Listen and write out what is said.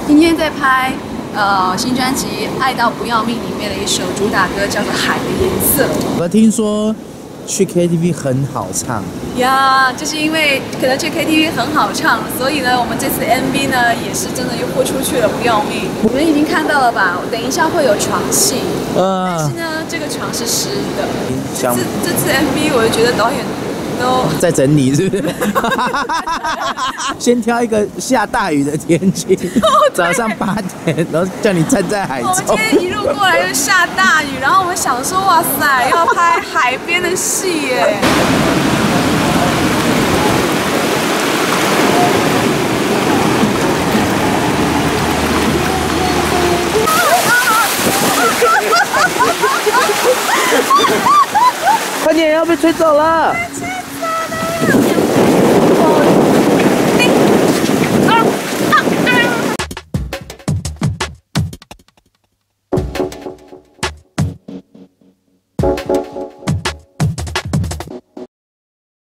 今天在拍新专辑《爱到不要命》里面的一首主打歌，叫做《海的颜色》。 我听说去 KTV 很好唱呀，就是因为可能去 KTV 很好唱，所以呢，我们这次 MV 呢也是真的又豁出去了，不要命。你们已经看到了吧？等一下会有床戏，但是呢，这个床是湿的。这次 MV 我就觉得导演都在整理，是不是？先挑一个下大雨的天气，早上8点，然后叫你站在海中。 我们今天一路过来就下大雨，然后我们想说，哇塞，要拍海边的戏耶。 快点，要被吹走了！